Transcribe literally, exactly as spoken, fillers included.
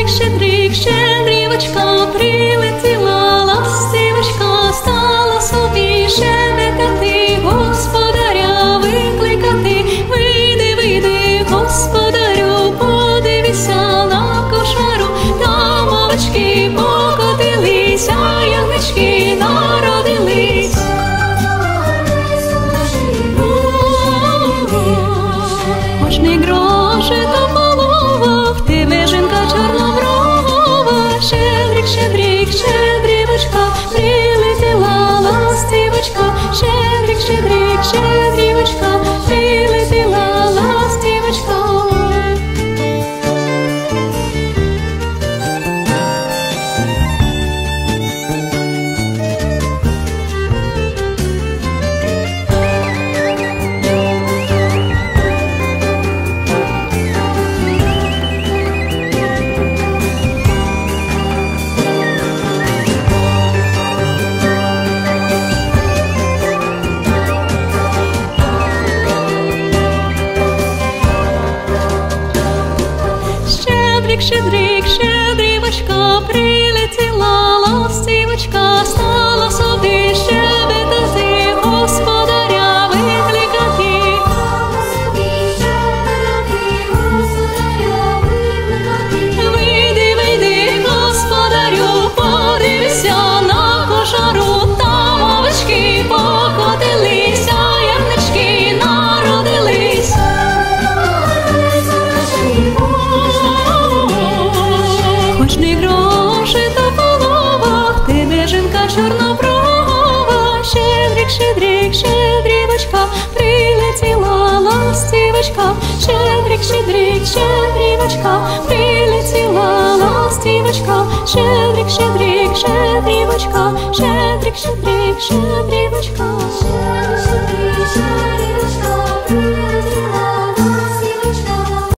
щедрик, щедрівочка, прилетіла ластівочка, стала собі щебетати, господаря викликати. Вийди, вийди, господарю, подивися на кошару, там овечки покотились, а ягнички народились. Хоч не гроші, то полова, в тебе жінка чорноброва. Щедрик, щедрик, щедрівочка, прилетіла ластівочка. Щедрик, щедрик, щедрівочка, прилетіла ластівочка. Щедрик, щедрівочка, прилетіла ластівочка, стала собі щебетати, господаря викликати. Вийди, вийди, господарю, подивися на кошару, там овечки покотились, а ягнички народились. Хоч не гроші, то полова, в тебе жінка чорноброва. Щедрик, щедрик, щедрівочка, прилетіла ластівочка. Щедрик, щедрик, щедрівочка, прилетіла ластівочка. Щедрик, щедрик, щедрівочка, щедрик, щедрик, щедрівочка.